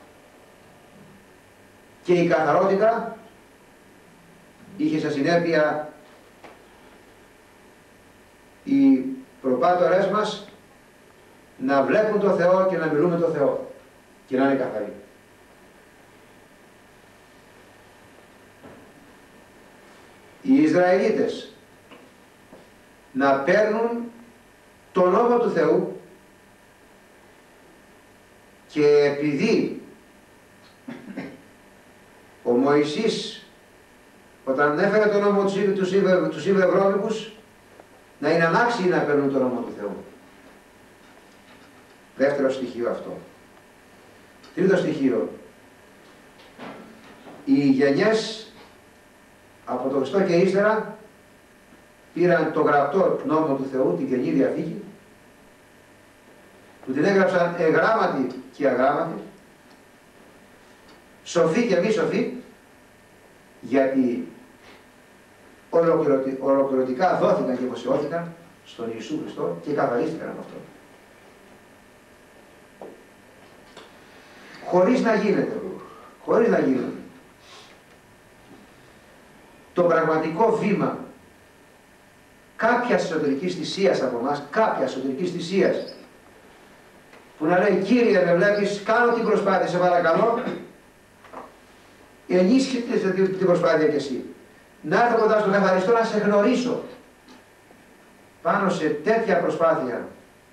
και η καθαρότητα είχε σαν συνέπεια οι προπάτορες μας να βλέπουν το Θεό και να μιλούν με το Θεό και να είναι καθαροί. Οι Ισραηλίτες να παίρνουν τον νόμο του Θεού και επειδή ο Μωυσής όταν έφερε τον νόμο τους Ιβρεβρώμικους να είναι ανάξιοι να παίρνουν τον νόμο του Θεού. Δεύτερο στοιχείο αυτό. Τρίτο στοιχείο. Οι γενιές από το Χριστό και ύστερα πήραν το γραπτό νόμο του Θεού, την Καινή Διαθήκη, που την έγραψαν εγγράμματοι και αγράμματοι, σοφοί και μη σοφοί, γιατί ολοκληρωτικά δόθηκαν και υποσιώθηκαν στον Ιησού Χριστό και καθαρίστηκαν από αυτό. Χωρίς να γίνεται, χωρίς να γίνεται. Το πραγματικό βήμα κάποια εσωτερική θυσίας από εμάς, κάποια εσωτερική θυσίας, που να λέει Κύριε με βλέπεις, κάνω την προσπάθεια, σε παρακαλώ, ενίσχυτε την προσπάθεια κι εσύ. Να έρθω κοντά στον καθαριστό να σε γνωρίσω. πάνω σε τέτοια προσπάθεια,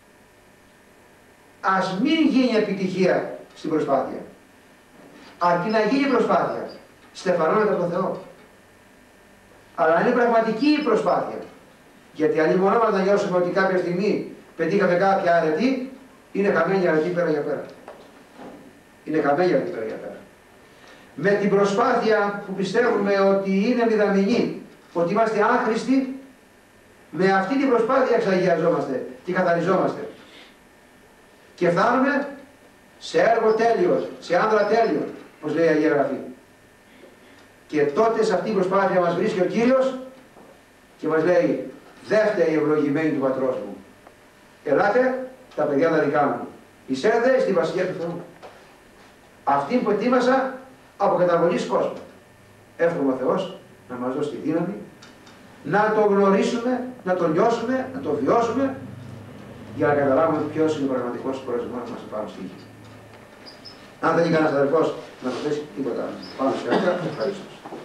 ας μην γίνει επιτυχία στην προσπάθεια, αρκεί να γίνει προσπάθεια, στεφανώνεται από τον Θεό. Αλλά είναι πραγματική η προσπάθεια. Γιατί αν μόνο μας να νιώσουμε ότι κάποια στιγμή πετύχαμε κάποια αρετή, είναι χαμένη αρετή πέρα για πέρα. Είναι χαμένη αρετή πέρα για πέρα. Με την προσπάθεια που πιστεύουμε ότι είναι μηδαμινή, ότι είμαστε άχρηστοι, με αυτή την προσπάθεια εξαγιαζόμαστε και καθαριζόμαστε. Και φτάνουμε σε έργο τέλειο, σε άνδρα τέλειο, όπως λέει η Αγία Γραφή. Και τότε σε αυτή την προσπάθεια μας βρίσκει ο Κύριος και μας λέει: δεύτερη ευλογημένη του πατρός μου. Ελάτε τα παιδιά τα δικά μου. Εισέρχεται στη βασιλεία του Θεού. Αυτή που ετοίμασα από καταβολής κόσμου. Εύχομαι ο Θεός να μας δώσει τη δύναμη να το γνωρίσουμε, να το νιώσουμε, να το βιώσουμε, για να καταλάβουμε ποιος είναι ο πραγματικός προορισμός μας πάνω στη γη. Αν δεν είναι κανένας αδελφός να το θέσει τίποτα πάνω σε αυτά, ευχαριστώ.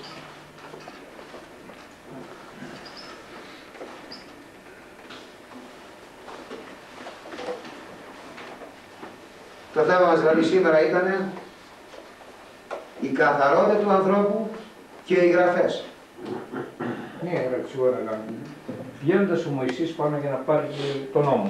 Το θέμα μας δηλαδή σήμερα ήταν η καθαρότητα του ανθρώπου και οι γραφές. Μία ερώτηση ώρα να βγαίνοντας ο Μωυσής πάνω για να πάρει τον νόμο.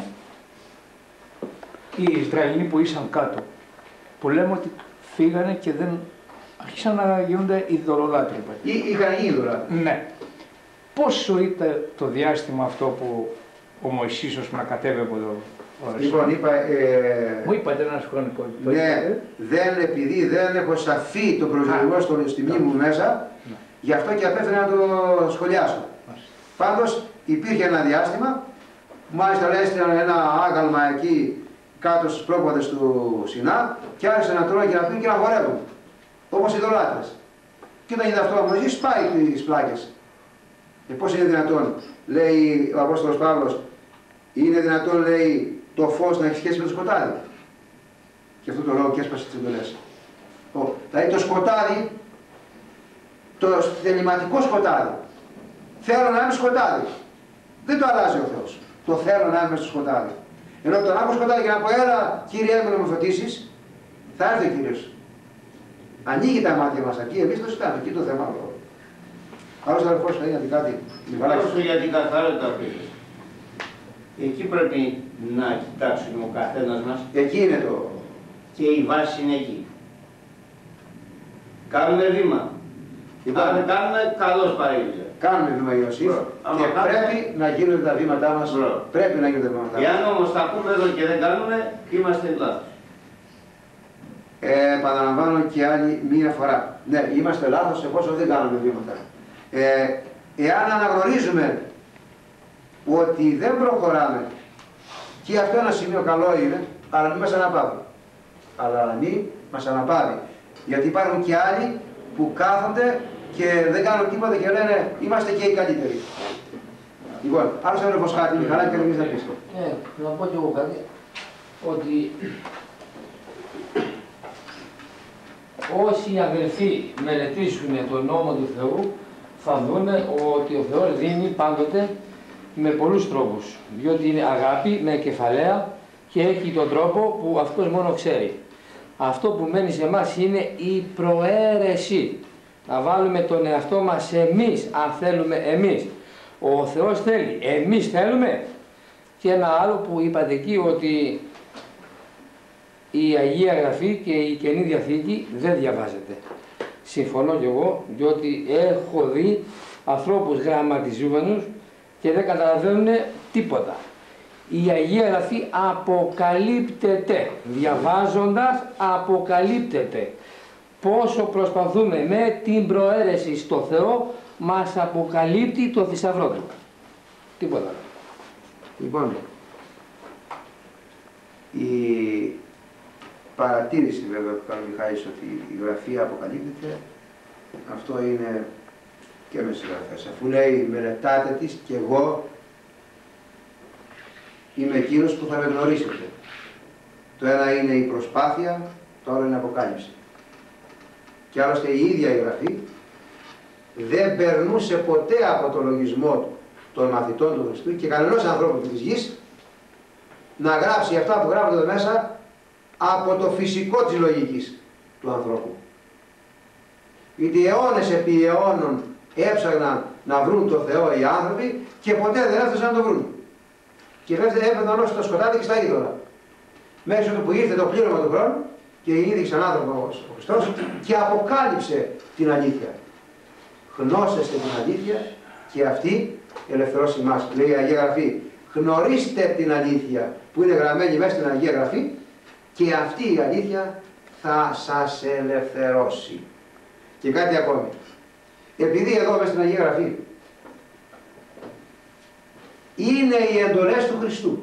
Οι Ισραηλοί που ήσαν κάτω, που λέμε ότι φύγανε και δεν άρχισαν να γίνονται ειδωλολάτροι. Είχαν είδωλα. Ναι. Πόσο ήταν το διάστημα αυτό που ο Μωυσής ως να κατέβει από εδώ? Λοιπόν, είπα... Ε... Μου είπατε ένας χρονικό. Ναι, δεν, επειδή δεν έχω σαφή το προσδιορισμό στο στη μνήμη μου μέσα, ναι. Γι' αυτό και απέφερα να το σχολιάσω. Πάντως υπήρχε ένα διάστημα, μάλιστα έστειλαν ένα άγαλμα εκεί κάτω στους πρόποδες του Σινά και άρχισαν να τρώνε και να πίνουν και να χορεύουν, όπως οι ειδωλάτρες. Και όταν είδε αυτό ο Μωυσής σπάει τις πλάκες. Και πώς είναι δυνατόν, λέει ο Απόστολος Παύλος, είναι δυνατόν, λέει, το φως να έχει σχέση με το σκοτάδι? Και αυτό το λόγο και έσπασε τις εντολές. Δηλαδή το σκοτάδι, το θεληματικό σκοτάδι, θέλω να είμαι σκοτάδι. Δεν το αλλάζει ο Θεός. Το θέλω να είμαι στο σκοτάδι. Ενώ τον άκου σκοτάδι και να πω, έλα Κύριε μου να με φωτίσεις, θα έρθει ο Κύριος. Ανοίγει τα μάτια μας εκεί, εμείς το ζητάμε, εκεί το θέμα. Άλλος αδελφός θα είναι κάτι. Όσο για την καθαρότητα πίσω. Εκεί πρέπει να κοιτάξουμε ο καθένας μας. Εκεί είναι το... Και η βάση είναι εκεί. Κάνουμε βήμα. Λοιπόν, αν κάνουμε, καλώς παρήγγειλε. Κάνουμε βήμα Ιωσήφ και κάνουμε... πρέπει να γίνονται τα βήματά μας. Μπρο. Πρέπει να γίνονται τα βήματά μας. Εάν όμως τα πούμε εδώ και δεν κάνουμε, είμαστε λάθος. Ε, επαναλαμβάνω και άλλη μία φορά. Ναι, είμαστε λάθος εφόσον δεν κάνουμε βήματα. Ε, εάν αναγνωρίζουμε ότι δεν προχωράμε, και αυτό ένα σημείο καλό είναι, αλλά μην μας αναπαύει. Αλλά μην μας αναπαύει. Γιατί υπάρχουν και άλλοι που κάθονται και δεν κάνουν τίποτα και λένε είμαστε και οι καλύτεροι. Λοιπόν, άλλος έλεγχος κάτι, Μιχαλάκη, και εμείς να πεις. Ναι, να πω και εγώ κάτι, ότι όσοι αδελφοί μελετήσουν τον νόμο του Θεού, θα δούνε ότι ο Θεός δίνει πάντοτε με πολλούς τρόπους. Διότι είναι αγάπη με κεφαλαία και έχει τον τρόπο που αυτός μόνο ξέρει. Αυτό που μένει σε εμάς είναι η προαίρεση. Να βάλουμε τον εαυτό μας εμείς, αν θέλουμε εμείς. Ο Θεός θέλει, εμείς θέλουμε. Και ένα άλλο που είπατε εκεί, ότι η Αγία Γραφή και η Καινή Διαθήκη δεν διαβάζεται. Συμφωνώ κι εγώ, διότι έχω δει ανθρώπους γραμματιζόμενους και δεν καταλαβαίνουν τίποτα. Η Αγία Γραφή αποκαλύπτεται, διαβάζοντας αποκαλύπτεται. Πόσο προσπαθούμε με την προαίρεση στο Θεό, μας αποκαλύπτει το θησαυρό του. Τίποτα. Λοιπόν, η παρατήρηση βέβαια που κάνει ο Μιχάλης ότι η Γραφή αποκαλύπτεται, αυτό είναι και με στις γραφές. Αφού λέει μελετάτε τις και εγώ είμαι εκείνος που θα με γνωρίσετε. Το ένα είναι η προσπάθεια, το άλλο είναι η αποκάλυψη. Και άλλωστε η ίδια η Γραφή δεν περνούσε ποτέ από το λογισμό του των μαθητών του Χριστού και κανενός ανθρώπου της γης να γράψει αυτά που γράφονται εδώ μέσα από το φυσικό της λογικής του ανθρώπου. Γιατί αιώνες επί αιώνων έψαγναν να βρουν το Θεό οι άνθρωποι και ποτέ δεν έφτασαν να το βρουν. Και έπαιρναν όσο το σκοτάδι και στα είδωλα. Μέχρι ότου που ήρθε το πλήρωμα του χρόνου και γεννήθηκε σαν άνθρωπος ο Χριστός και αποκάλυψε την αλήθεια. Γνώσεστε την αλήθεια και αυτή ελευθερώσει εμάς. Λέει η Αγία Γραφή, γνωρίστε την αλήθεια που είναι γραμμένη μέσα στην Αγία Γραφή και αυτή η αλήθεια θα σας ελευθερώσει. Και κάτι ακόμη. Επειδή εδώ μέσα στην Αγία Γραφή είναι οι εντολές του Χριστού.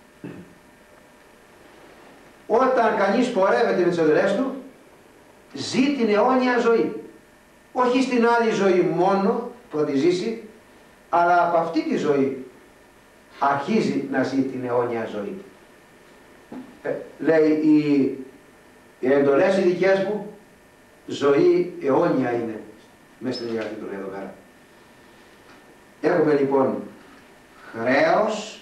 Όταν κανείς πορεύεται με τις εντολές του, ζει την αιώνια ζωή. Όχι στην άλλη ζωή μόνο που θα τη ζήσει, αλλά από αυτή τη ζωή αρχίζει να ζει την αιώνια ζωή. Ε, λέει, οι, οι εντολές οι δικές μου, ζωή αιώνια είναι. Μέσα στην Αγία του λέει εδώ πέρα. Έχουμε λοιπόν χρέος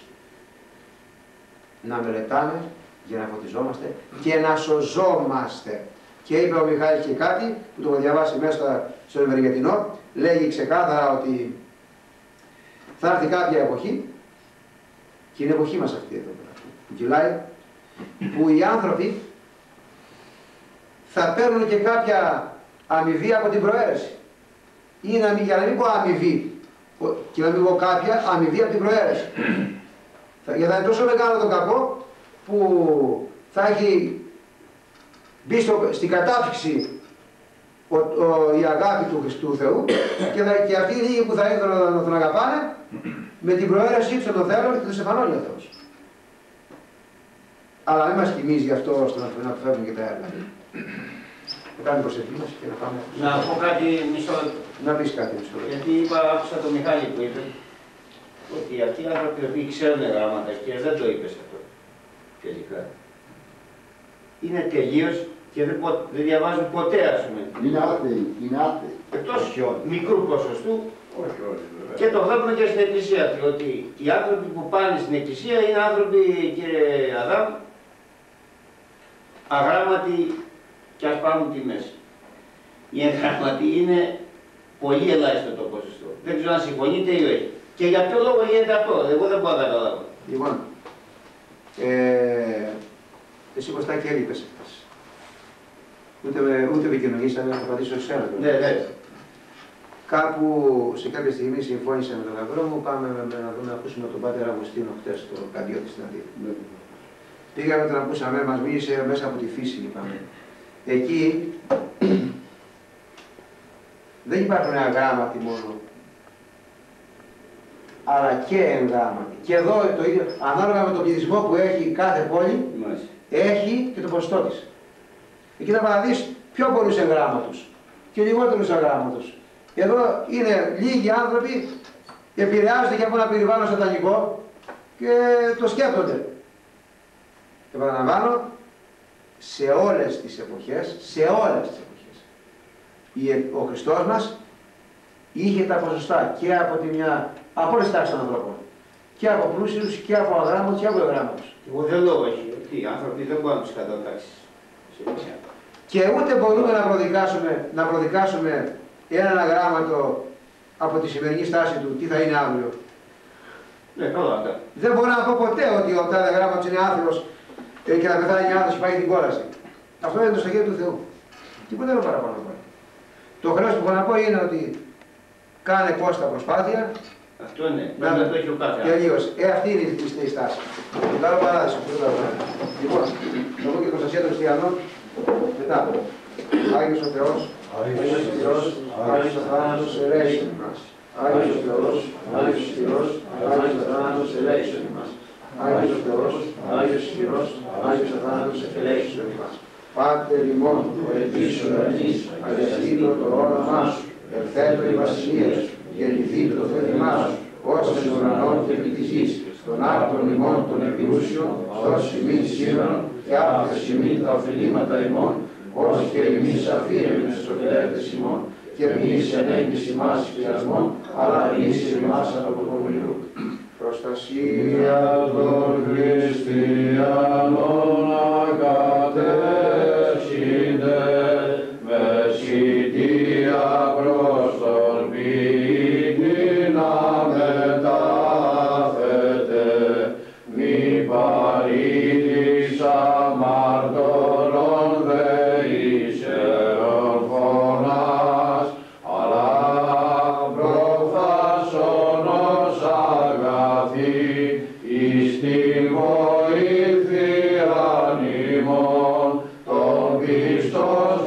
να μελετάμε για να φωτιζόμαστε και να σωζόμαστε. Και είπε ο Μιχάλης και κάτι που το έχω διαβάσει μέσα στο Ευεργετινό, λέγει ξεκάθαρα ότι θα έρθει κάποια εποχή, και είναι η εποχή μας αυτή εδώ που κυλάει, που οι άνθρωποι θα παίρνουν και κάποια αμοιβή από την προαίρεση. Ή να μην, για να μην πω αμοιβή, και να μην πω κάποια αμοιβή από την προαίρεση. Γιατί θα είναι τόσο μεγάλο το κακό που θα έχει μπει στο, στην κατάφυξη ο, ο, η αγάπη του, του Θεού και, θα, και αυτοί οι λίγοι που θα ήθελαν να τον αγαπάνε με την προαίρεσή του τον θέλουν και τους εφανώνει ο Θεός. Αλλά μην μας κοιμίζει αυτό ώστε να, να φεύγουν και τα έργα. Να κάνουμε προσευχή μας και να πάμε. Να πω κάτι μισό. Να πεις κάτι μισό. Γιατί είπα, άκουσα τον Μιχάλη που είπε ότι αυτοί οι άνθρωποι οι οποίοι ξέρουν γράμματα και δεν το είπες αυτό τελικά. Είναι τελείως και δεν, πο, δεν διαβάζουν ποτέ, ας πούμε. Είναι άθεοι, είναι άθεοι. Εκτός μικρού ποσοστού. Όχι όλοι, βέβαια. Και το βλέπουμε και στην Εκκλησία, ότι οι άνθρωποι που πάνε στην Εκκλησία είναι άνθρωποι, κύριε Αδάμ, αγράμματοι και ας πάρουν τη μέση. Οι εγγραμματοί είναι πολύ ελάχιστο το ποσοστό. Δεν ξέρω αν συμφωνείτε ή όχι. Και για ποιο λόγο γίνεται αυτό, εγώ δεν μπορώ να καταλάβω. Λοιπόν, ε, εσύ Κωστάκη έλειπες αυτές. Ούτε, ούτε επικοινωνήσαμε, να πατήσω σε ένα. Ναι, ναι. Κάπου σε κάποια στιγμή συμφώνησα με τον γαμπρό μου, πάμε με, με, να δούμε, να ακούσουμε τον Πάτερ Αγουστίνο χτες στο Καντιώτη στην Αθήνα. Ναι. Πήγαμε, τον ακούσαμε, μας μίλησε μέσα από τη φύση, είπαμε. Εκεί δεν υπάρχουν αγράμματοι μόνο, αλλά και εγγράμματοι. Και εδώ το ίδιο, ανάλογα με τον πληθυσμό που έχει κάθε πόλη, Μάλιστα. έχει και το ποσοστό της. Εκεί θα παραδείς πιο πολλούς εγγράμματους και λιγότερους αγράμματους. Εδώ είναι λίγοι άνθρωποι, επηρεάζονται και από ένα περιβάλλον σατανικό και το σκέπτονται. Επαναλαμβάνω, σε όλες τις εποχές, σε όλες τις εποχές, ο Χριστός μας είχε τα ποσοστά και από τη μια, από όλες τις τάξεις των ανθρώπων. Και από πλούσιους και από αγράμματους και από εγγράμματους. Εγώ δεν λέω όχι, ότι οι άνθρωποι δεν μπορούν να τους κατατάξεις. Και ούτε μπορούμε να προδικάσουμε, να προδικάσουμε έναν αγράμματο από τη σημερινή στάση του, τι θα είναι αύριο. Ναι, καλά, ναι. Δεν μπορώ να πω ποτέ ότι ο τάδε γράμματος είναι άθλος και να πεθάνει μια άθλος και πάει την κόλαση. Αυτό είναι το στο χέρι του Θεού. Τίποτα δεν παραπάνω πάει. Το χρέος που έχω να πω είναι ότι κάνε κόστα προσπάθεια. Αυτό είναι, να το έχει ο κάθε και αλλιώς. Ε, αυτή είναι η στάση. Το καλό παράδεισο. Λοιπόν, θα πω και Κωνστασία των Χριστιανών μετά. Άγιος ο Θεός, Άγιος ο Θεός, Άγιος ο θάνατος, ελέησον ημάς. Άγιος ο Θεός, Άγιος ο Θεός, Άγιος ο θάνατος, ελέησον ημάς. Άγιος ο Θεός, Άγιος ο Θεός, Άγιος ο θάνατος, ελέησον ημάς. Πάτερ ημών, ο ελπίς ουρανής, αγιαστήτω το όνομά σου, ελθέτω η βασιλεία σου, γεννηθήτω το θέλημά σου, ως εν ουρανών και επί της γης, των άρτων ημών των επιούσιων, δώσει ημίν σήμερα και άφθες ημίν τα ωφελήματα ημών, ως και εμείς αφήρεμεν στους οφειλέτες ημών, και μη εις ενέγγις ημάς πειρασμών, αλλά εις ημάς από το μοιρού. Προστασία των χριστιανών ακατέσχυνται, με σιτία προς τον ποιητή να μετάθετε, μη παρήτης αμαρτωλών δεήσεων φωνάς, αλλά προφάσωνος αγαθή, εις την βοήθειαν ημών, τον πιστός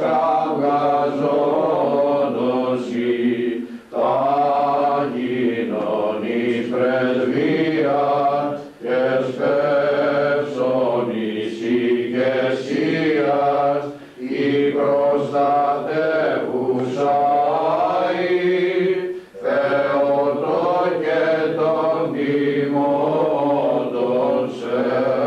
καυγαζόντος ή, τα γίνον εις πρεσβείαν, και σπεύσον εις ηγεσίας, η προστατεύουσα η, Θεότο και των τιμώντων σε.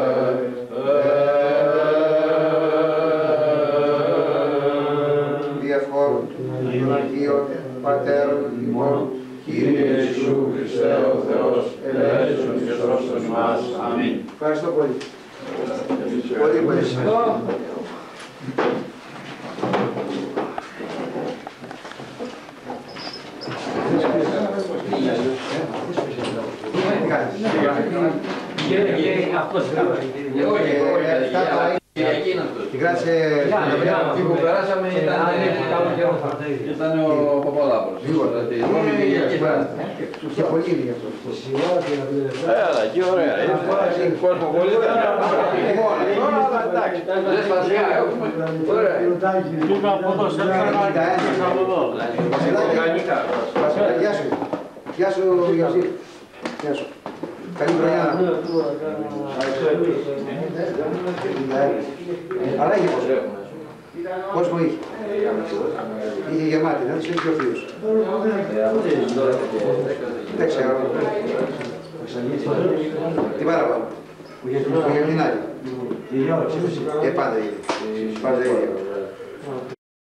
Διαφόρων των Αγίων Πατέρων ημών, Κύριε Ιησού Χριστέ ο Θεός, ελέησον και σώσον ημάς. Αμήν. ευχαριστώ πολύ. Πολύ πολύ ευχαριστώ. Την κράτησε Εκεί που περάσαμε ήταν ήταν ο Παπαδάπολος. και πολύ είναι γι' αυτό. Έλα, και ωραία. Κόσμο πολύ δεν δεν σπασιά έχουμε. Ωραία. Γεια σου. Γεια σου, Γιώργη. Γεια σου. Καλή χρονιά. Αλλά είχε κόσμο. Κόσμο είχε. Είχε γεμάτη, δεν είχε πιο φίλους. Δεν ξέρω. Τι παραπάνω. Για την άλλη. Και πάντα είχε. Πάντα είχε.